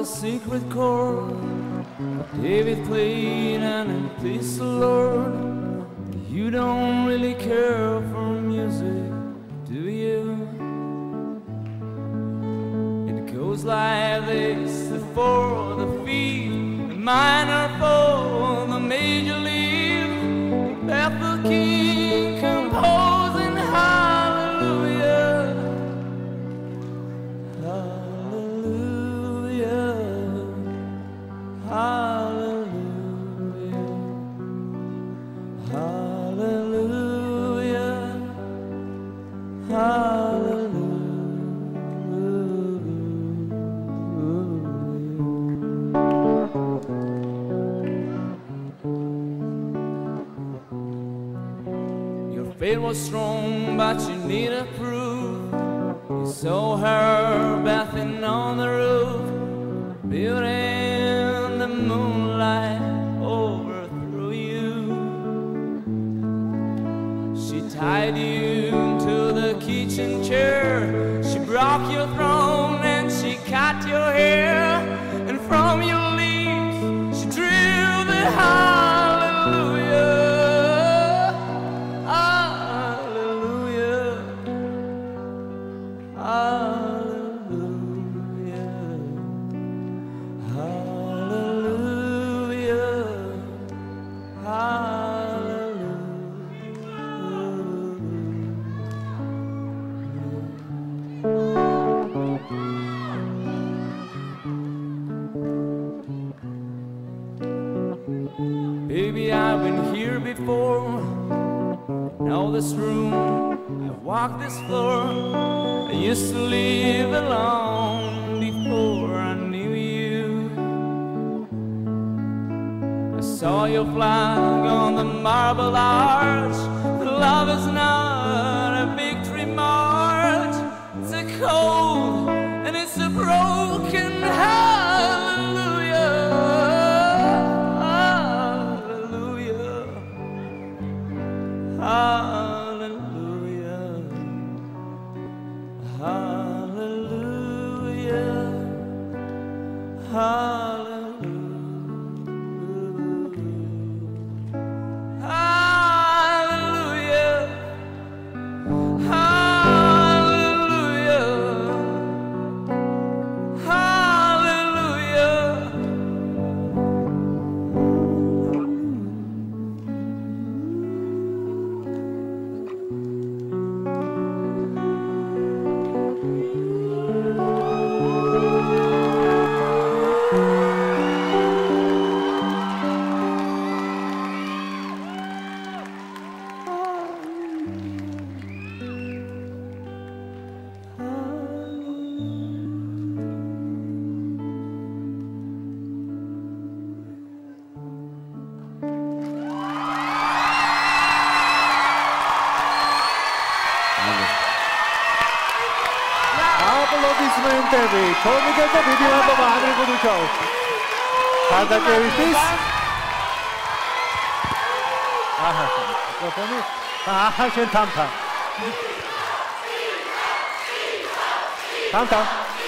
the secret chord David played and it pleased the Lord. You don't really care for music, do you? It goes like this: the fourth, the fifth, the minor fall, the major lead, Bethel King composing hallelujah, hallelujah, hallelujah, hallelujah, hallelujah. Faith was strong, but you needed proof. You saw her bathing on the roof, building the moonlight overthrew you. She tied you to the kitchen chair, she broke your throne and she cut your hair, and from your lips she drew the hallelujah. Baby, I've been here before. Know this room, I've walked this floor. I used to live alone before I knew you. I saw your flag on the marble arch. Love is not a victory march. It's a cold and it's a broken hallelujah. Hallelujah, hallelujah, hallelujah, hallelujah, hallelujah, hallelujah. Aplodismentები, თორნიკე და დიდი მადლობა ანდრე გუდუჩაო. ხარდაჭერისთვის. აჰა, მიკროფონი. აჰა, შენ თამთა. თამთა.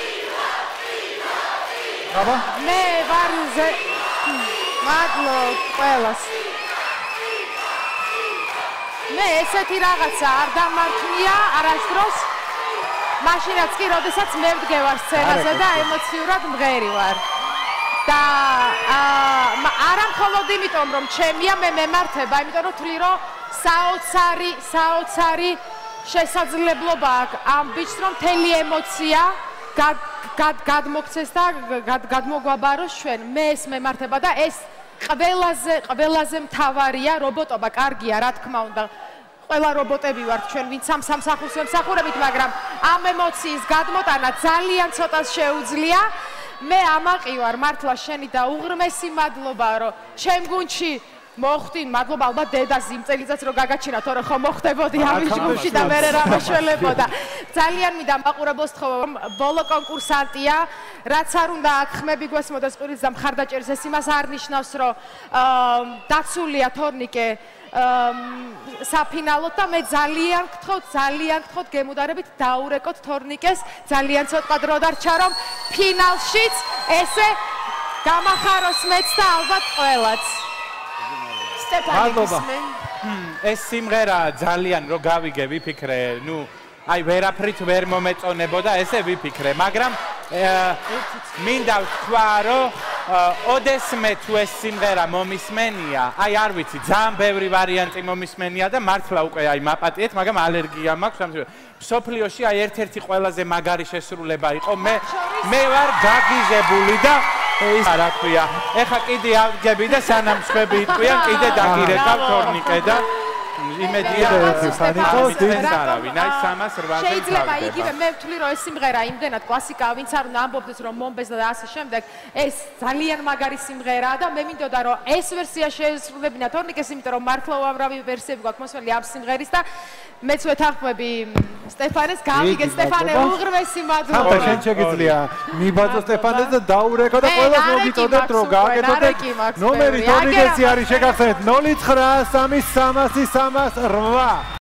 აბა? მე ვარ მადლობ ყველას. მე ესეთი რაღაცა არ დამარხნია არასდროს. მაშინაც კი, როდესაც მე ვდგევარ სცენაზე და ემოციურად მღერი ვარ. და არა მხოლოდ იმიტომ, რომ ჩემია მე მემართება, იმიტომ რომ ვთვლი, რომ საოცარი შესაძლებლობა აქვს ამ ბიჭს, რომ მთელი ემოცია გადმოქცეს და გადმოგვაბაროს ჩვენ. მე ეს მემართება და ეს ყველაზე მთავარია. რობოტობა კარგია, რა თქმა უნდა. ყველა რობოტები ვართ ჩვენ, ვინც ამ სამსახურს ვემსახურებით, მაგრამ ამ ემოციის გადმოტანა ძალიან ცოტას შეუძლია. მე ამაყი ვარ, მართლა შენი და უღრმესი მადლობა, რომ ჩემ გუნდში მოხდინ, მადლობა ალბათ დედას იმ წელიწადს რომ გაგაჩინა, თორე ხო მოხდებოდი ამის ჯგუფში და მე რა მეშველებოდა. ძალიან მინდა მაყურებელს თხოვა, რომ ბოლო კონკურსანტია, რაც არ უნდა აქ ხმები გვესმოდეს ყურიც და მხარდაჭერის, ეს იმას არ ნიშნავს, რომ დაცულია თორნიკე საფინალოდ და მე ძალიან გთხოვთ გემუდარებით დაურეკოთ თორნიკეს, ძალიან ცოტა დრო დარჩა რომ ფინალშიც ესე გამახაროს მეც და ალბათ ყველაც. ეს სიმღერა ძალიან რო გავიგე ვიფიქრე, აი ვერაფრით ვერ მომეწონებოდა, ესე ვიფიქრე, მაგრამ მინდა ვთქვა, რომ ოდესმე თუ ეს სიმღერა მომისმენია, აი არ ვიცი, ძალიან ბევრი ვარიანტი მომისმენია და მართლა უკვე აი მაპატიეთ, მაგრამ ალერგია მაქვს ამ სოფლიოში აი ერთ-ერთი ყველაზე მაგარი შესრულება იყო, მე ვარ გაგიზებული და ის რა ქვია, ეხა კიდე ავდგები და სანამ შვები იტყვიან, კიდე დაგირეკავ თორნიკე და იმედია არავინ აი 308-ზე შეიძლება იგივე მე ვთვლი რომ ეს სიმღერა იმდენად კლასიკაა ვინც არ უნდა ამბობდეს რომ მომბეზდა და ასე შემდეგ ეს ძალიან მაგარი სიმღერაა და მე მინდოდა რომ ეს ვერსია შეესრულებინა თორნიკეს იმიტომ რომ მართლა უამრავი ვერსიები გვაქვს მოსვლილი ამ სიმღერის და მეც ვეთანხმები სტეფანეს გავიგეთ სტეფანე უღრმესი მადლობა თამთა შენ შეგიძლია მიბაძო სტეფანეს და დაურეკო და ყველას მოგიწოდეთ რომ გააკეთოთ ნომერი თორნიკესი არის შეგახსენეთ 093333 308